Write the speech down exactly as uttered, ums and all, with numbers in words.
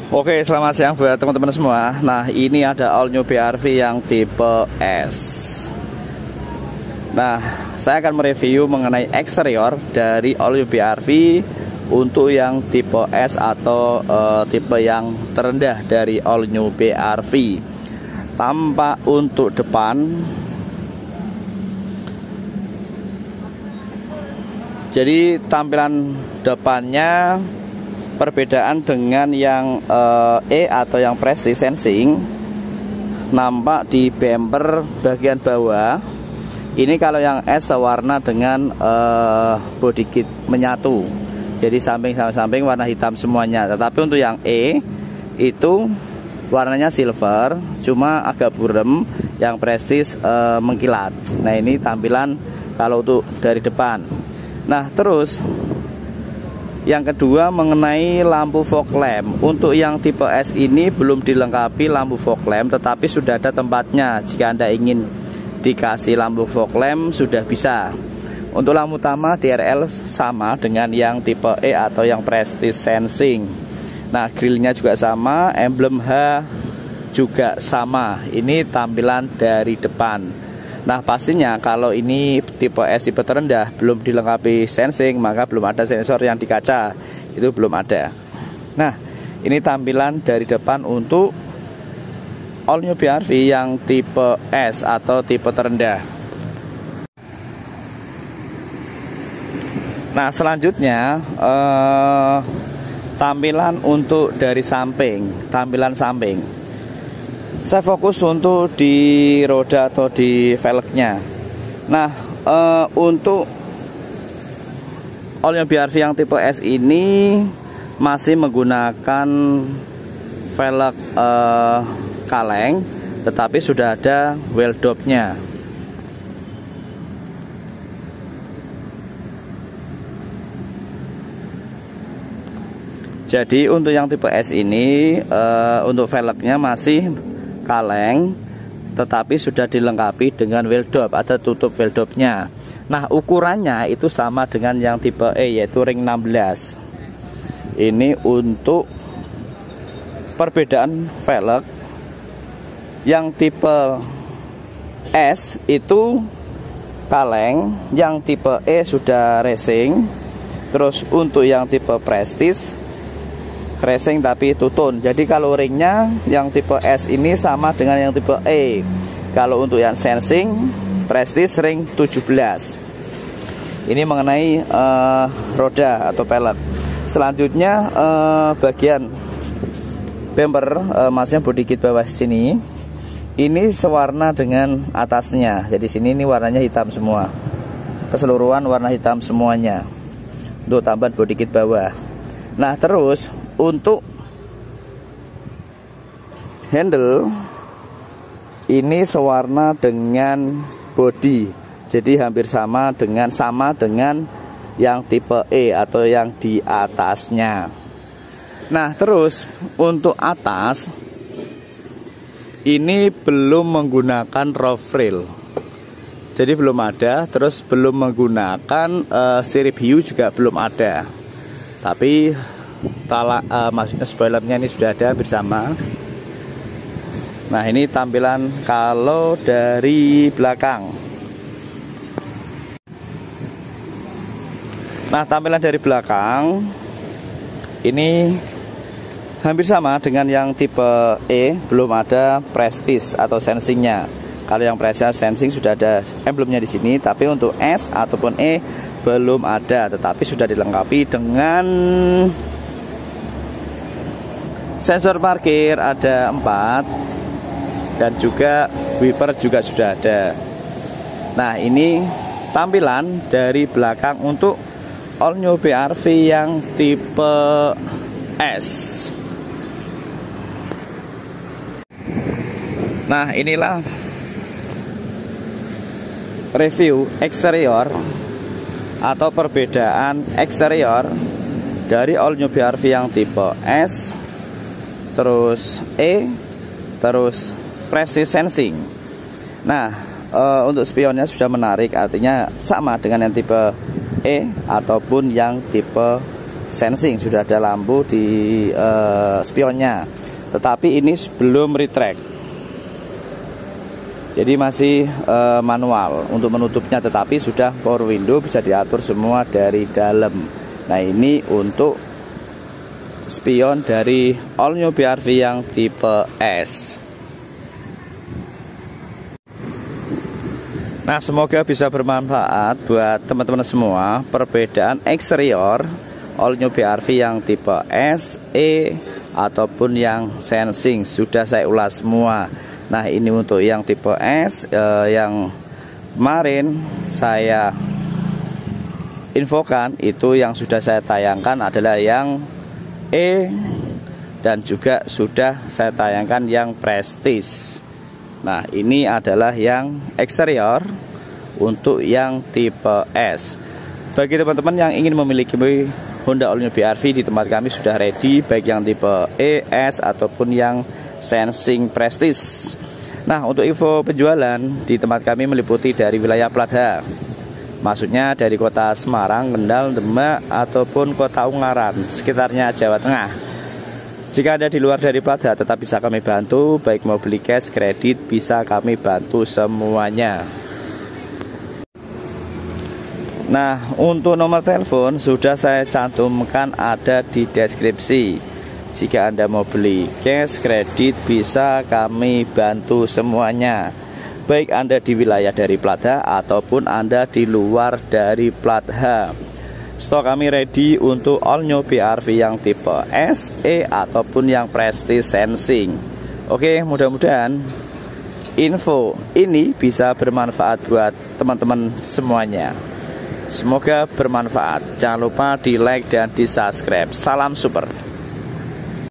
Oke, selamat siang buat teman-teman semua. Nah, ini ada all new B R V yang tipe S. Nah, saya akan mereview mengenai eksterior dari all new B R V untuk yang tipe S atau uh, tipe yang terendah dari all new B R V. Tampak untuk depan, jadi tampilan depannya perbedaan dengan yang uh, E atau yang Prestige Sensing, nampak di bumper bagian bawah. Ini kalau yang S sewarna dengan uh, body kit menyatu, jadi samping sama samping warna hitam semuanya. Tetapi untuk yang E itu warnanya silver, cuma agak burem. Yang Prestige uh, mengkilat. Nah, ini tampilan kalau untuk dari depan. Nah, terus yang kedua mengenai lampu fog lamp. Untuk yang tipe S ini belum dilengkapi lampu fog lamp, tetapi sudah ada tempatnya. Jika Anda ingin dikasih lampu fog lamp sudah bisa. Untuk lampu utama D R L sama dengan yang tipe E atau yang Prestige Sensing. Nah, grillnya juga sama, emblem H juga sama. Ini tampilan dari depan. Nah, pastinya kalau ini tipe S tipe terendah belum dilengkapi sensing, maka belum ada sensor yang di kaca, itu belum ada. Nah, ini tampilan dari depan untuk all new B R V yang tipe S atau tipe terendah. Nah, selanjutnya eh, tampilan untuk dari samping, tampilan samping. Saya fokus untuk di roda atau di velgnya. Nah, e, untuk all new B R V yang tipe S ini masih menggunakan velg e, kaleng, tetapi sudah ada wheel dopnya. Jadi untuk yang tipe S ini e, untuk velgnya masih kaleng, tetapi sudah dilengkapi dengan wheel dop, ada tutup wheel dopnya. Nah, ukurannya itu sama dengan yang tipe E, yaitu ring enam belas. Ini untuk perbedaan velg. Yang tipe S itu kaleng, yang tipe E sudah racing. Terus untuk yang tipe Prestige racing tapi tutun. Jadi kalau ringnya yang tipe S ini sama dengan yang tipe E. Kalau untuk yang sensing Prestige ring tujuh belas. Ini mengenai uh, roda atau pelek. Selanjutnya uh, bagian bumper, uh, maksudnya body kit bawah sini, ini sewarna dengan atasnya. Jadi sini ini warnanya hitam semua. Keseluruhan warna hitam semuanya. Untuk tambahan body kit bawah. Nah, terus untuk handle ini sewarna dengan body, jadi hampir sama dengan sama dengan yang tipe E atau yang di atasnya. Nah, terus untuk atas ini belum menggunakan roof rail, jadi belum ada. Terus belum menggunakan uh, sirip hiu juga belum ada. Tapi Tala, uh, maksudnya spoilernya ini sudah ada bersama. Nah, ini tampilan kalau dari belakang. Nah, tampilan dari belakang ini hampir sama dengan yang tipe E, belum ada Prestige atau sensingnya. Kalau yang Prestige Sensing sudah ada emblemnya di sini, tapi untuk S ataupun E belum ada, tetapi sudah dilengkapi dengan sensor parkir ada empat, dan juga wiper juga sudah ada. Nah, ini tampilan dari belakang untuk all new B R V yang tipe S. Nah, inilah review eksterior atau perbedaan eksterior dari all new B R V yang tipe S, terus E, terus Prestige Sensing. Nah, e, untuk spionnya sudah menarik, artinya sama dengan yang tipe E ataupun yang tipe sensing, sudah ada lampu di uh, spionnya, tetapi ini belum retract, jadi masih uh, manual untuk menutupnya, tetapi sudah power window, bisa diatur semua dari dalam. Nah, ini untuk spion dari all new B R V yang tipe S. Nah, semoga bisa bermanfaat buat teman-teman semua. Perbedaan eksterior all new B R V yang tipe S, E, ataupun yang sensing sudah saya ulas semua. Nah, ini untuk yang tipe S, eh, yang kemarin saya infokan, itu yang sudah saya tayangkan adalah yang E, dan juga sudah saya tayangkan yang Prestige. Nah, ini adalah yang eksterior untuk yang tipe S. Bagi teman-teman yang ingin memiliki Honda All New B R V, di tempat kami sudah ready, baik yang tipe E, S, ataupun yang Sensing Prestige. Nah, untuk info penjualan di tempat kami meliputi dari wilayah Plat H, maksudnya dari kota Semarang, Kendal, Demak, ataupun kota Ungaran, sekitarnya Jawa Tengah. Jika Anda di luar dari Plat H, tetap bisa kami bantu, baik mau beli cash, kredit, bisa kami bantu semuanya. Nah, untuk nomor telepon sudah saya cantumkan ada di deskripsi. Jika Anda mau beli cash, kredit, bisa kami bantu semuanya, baik Anda di wilayah dari Plat H ataupun Anda di luar dari Plat H. Stok kami ready untuk all new B R V yang tipe S, E, ataupun yang Prestige Sensing. Oke, mudah-mudahan info ini bisa bermanfaat buat teman-teman semuanya. Semoga bermanfaat. Jangan lupa di like dan di subscribe. Salam super.